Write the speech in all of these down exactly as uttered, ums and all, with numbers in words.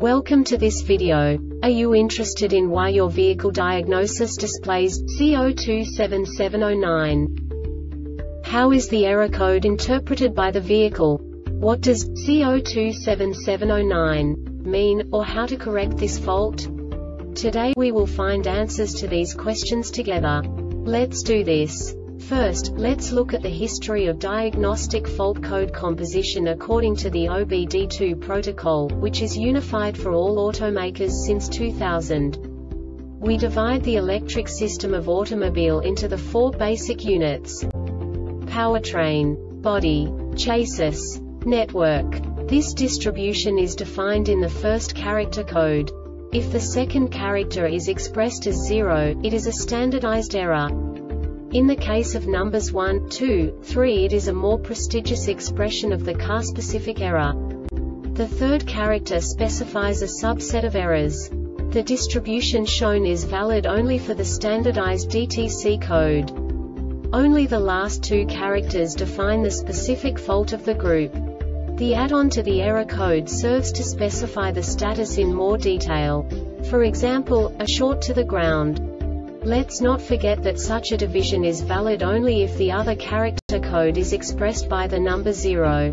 Welcome to this video. Are you interested in why your vehicle diagnosis displays C zero two seven seven zero nine? How is the error code interpreted by the vehicle? What does C zero two seven seven zero nine mean, or how to correct this fault? Today we will find answers to these questions together. Let's do this. First, let's look at the history of diagnostic fault code composition according to the O B D two protocol, which is unified for all automakers since two thousand. We divide the electric system of automobile into the four basic units: powertrain, body, chassis, network. This distribution is defined in the first character code. If the second character is expressed as zero, it is a standardized error. In the case of numbers one, two, three, it is a more prestigious expression of the car-specific error. The third character specifies a subset of errors. The distribution shown is valid only for the standardized D T C code. Only the last two characters define the specific fault of the group. The add-on to the error code serves to specify the status in more detail. For example, a short to the ground. Let's not forget that such a division is valid only if the other character code is expressed by the number zero.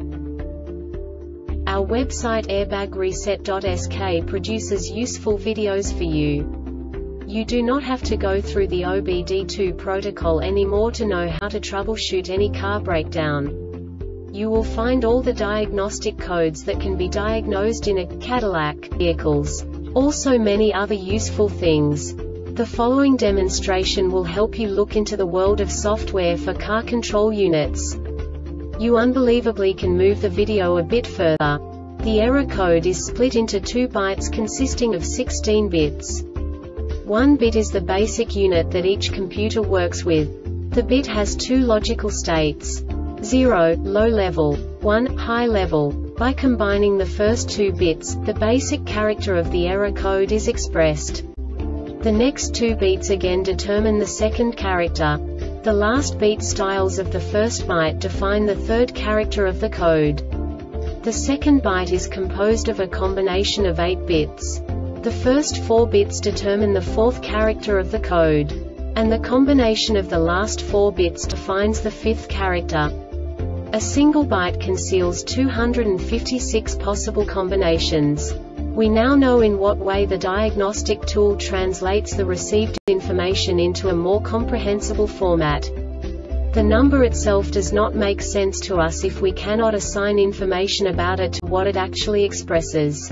Our website airbag reset dot S K produces useful videos for you. You do not have to go through the O B D two protocol anymore to know how to troubleshoot any car breakdown. You will find all the diagnostic codes that can be diagnosed in a Cadillac vehicles. Also many other useful things. The following demonstration will help you look into the world of software for car control units. You unbelievably can move the video a bit further. The error code is split into two bytes consisting of sixteen bits. One bit is the basic unit that each computer works with. The bit has two logical states: zero, low level, one, high level. By combining the first two bits, the basic character of the error code is expressed. The next two beats again determine the second character. The last beat styles of the first byte define the third character of the code. The second byte is composed of a combination of eight bits. The first four bits determine the fourth character of the code. And the combination of the last four bits defines the fifth character. A single byte conceals two hundred fifty-six possible combinations. We now know in what way the diagnostic tool translates the received information into a more comprehensible format. The number itself does not make sense to us if we cannot assign information about it to what it actually expresses.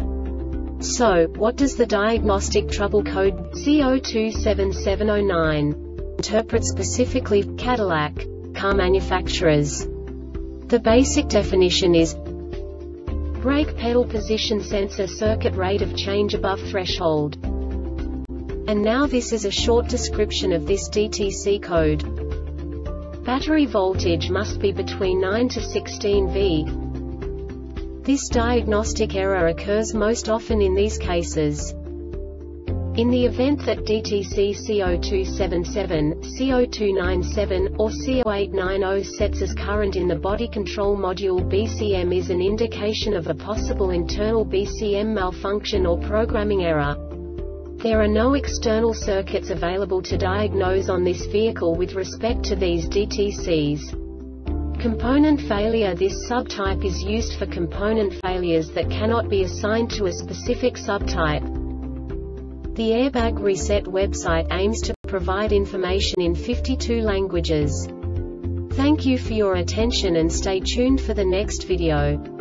So, what does the diagnostic trouble code C zero two seven seven zero nine interpret specifically for Cadillac car manufacturers? The basic definition is brake pedal position sensor circuit rate of change above threshold. And now this is a short description of this D T C code. Battery voltage must be between nine to sixteen volts. This diagnostic error occurs most often in these cases. In the event that D T C C zero two seven seven, C zero two nine seven, or C zero eight nine zero sets as current in the body control module, B C M is an indication of a possible internal B C M malfunction or programming error. There are no external circuits available to diagnose on this vehicle with respect to these D T Cs. Component failure. This subtype is used for component failures that cannot be assigned to a specific subtype. The Airbag Reset website aims to provide information in fifty-two languages. Thank you for your attention and stay tuned for the next video.